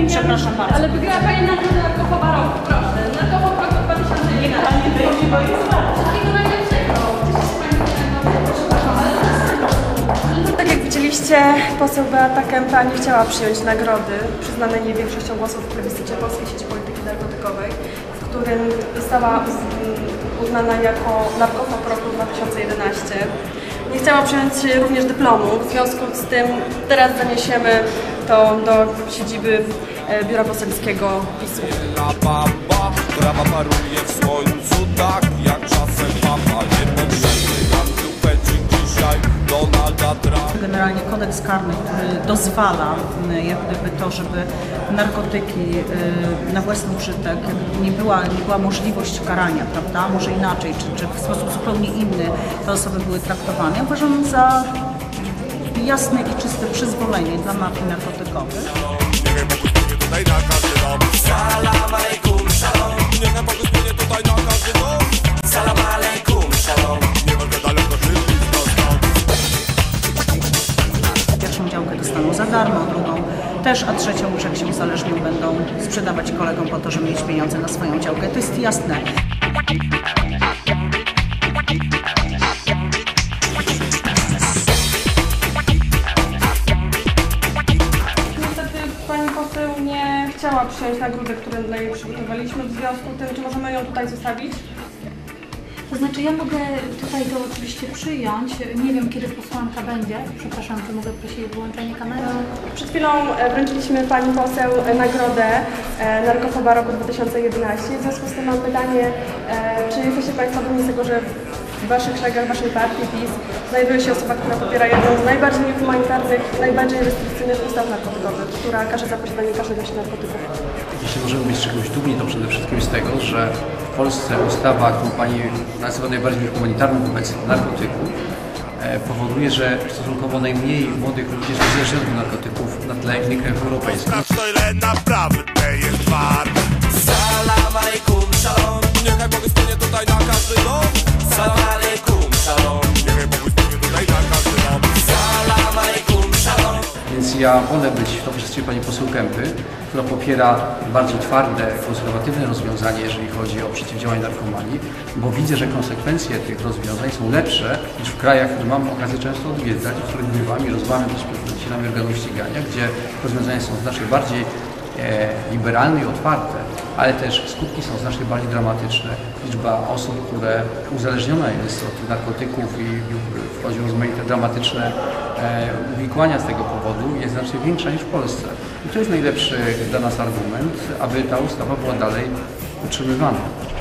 Przepraszam bardzo. Ale wygrała Pani nagrodę Narkofoba Roku, proszę. Narkofob Roku 2011. Niech Pani wyjdzie, bo jest Wszystkiego najlepszego. Tak jak widzieliście, poseł Beata Kempa nie chciała przyjąć nagrody przyznanej jej większością głosów w plebiscycie Polskiej Sieci Polityki Narkotykowej, w którym została uznana jako Narkofob Roku 2011. Nie chciała przyjąć również dyplomu, w związku z tym teraz zaniesiemy to do siedziby Biura Poselskiego PiS-u. Brawa paruje w słońcu, tak jak czasem papa. Niepotrzebny nam dupeczek dzisiaj Donalda Trumpa. Generalnie kodeks karny, który dozwala jak gdyby to, żeby narkotyki na własny użytek, nie była możliwość karania, prawda? Może inaczej, czy w sposób zupełnie inny te osoby były traktowane. Uważam za jasne i czyste przyzwolenie dla mafii narkotykowych. Salam alaikum, shalom. Nie na Bogu zmienię tutaj na każdy dom. Salam alaikum, shalom. Nie będę daleko żyć Pierwszą działkę dostaną za darmo, drugą też, a trzecią już jak się uzależnią, będą sprzedawać kolegom po to, żeby mieć pieniądze na swoją działkę. To jest jasne. Niestety pani poseł nie chciała przyjąć nagrody, które dla niej przygotowaliśmy. W związku z tym, czy możemy ją tutaj zostawić? To znaczy ja mogę tutaj to oczywiście przyjąć. Nie wiem kiedy posłanka będzie. Przepraszam, czy mogę prosić o wyłączenie kamery? Przed chwilą wręczyliśmy pani poseł nagrodę Narkofoba Roku 2011. W związku z tym mam pytanie, czy jesteście państwo dumni z tego, że w waszych szeregach, waszej partii PiS znajduje się osoba, która popiera jedną z najbardziej niehumanitarnych, najbardziej restrykcyjnych ustaw narkotykowych, która każe za posiadanie każdego narkotyków. Jeśli możemy być z czegoś dumni, to przede wszystkim z tego, że w Polsce ustawa, którą pani nazywa najbardziej humanitarną wobec narkotyków, powoduje, że stosunkowo najmniej młodych ludzi jest uzależnionych od narkotyków na tle innych krajów europejskich. to ile naprawdę jest wart. Salam alaikum, shalom. Niechaj Bóg spełnie tutaj na każdy dom. Salam alaikum, shalom. Niechaj Bóg spełnie tutaj na każdy dom. Salam alaikum, shalom. Więc ja wolę być w towarzystwie pani poseł Kempy, która popiera bardzo twarde, konserwatywne rozwiązanie, jeżeli chodzi o przeciwdziałanie narkomanii, bo widzę, że konsekwencje tych rozwiązań są lepsze niż w krajach, które mam okazję często odwiedzać, w których bywam i rozmawiam z przedstawicielami organów ścigania, gdzie rozwiązania są znacznie bardziej liberalne i otwarte, ale też skutki są znacznie bardziej dramatyczne. Liczba osób, które uzależniona jest od narkotyków i wchodzi w rozmaite dramatyczne uwikłania z tego powodu jest znacznie większa niż w Polsce. I to jest najlepszy dla nas argument, aby ta ustawa była dalej utrzymywana.